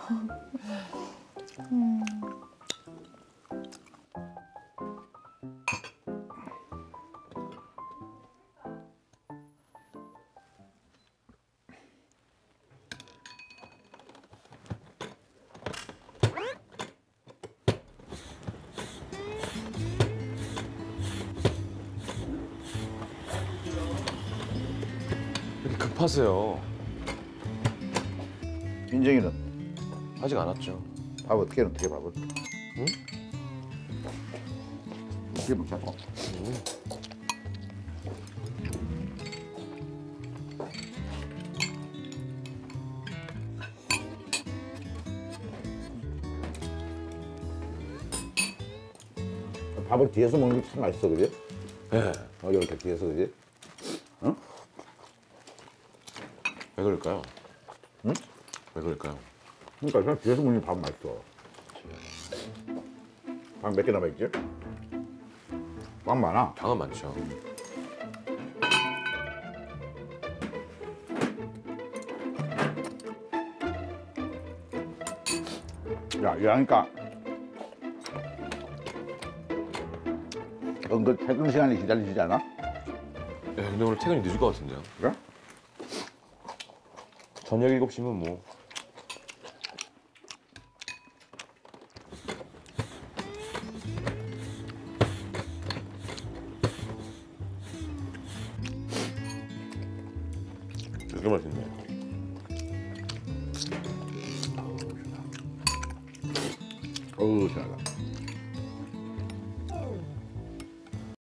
이렇게 급하세요. 인정이는 아직 안 왔죠. 밥 어떻게 해? 어떻게 밥을? 응? 어떻게 먹자고? 밥을 뒤에서 먹는 게 참 맛있어, 그지? 네. 이렇게 뒤에서, 그지? 응? 왜 그럴까요? 응? 왜 그럴까요? 그러니까 그냥 뒤에서 먹는 게 밥 맛있어. 밥 몇 개 남아있지? 밥 많아. 당은 많죠. 야, 이러니까 은근 퇴근 시간이 기다리지 않아? 네, 근데 오늘 퇴근이 늦을 것 같은데요. 그래? 저녁 7시면 뭐. 되게 맛있네.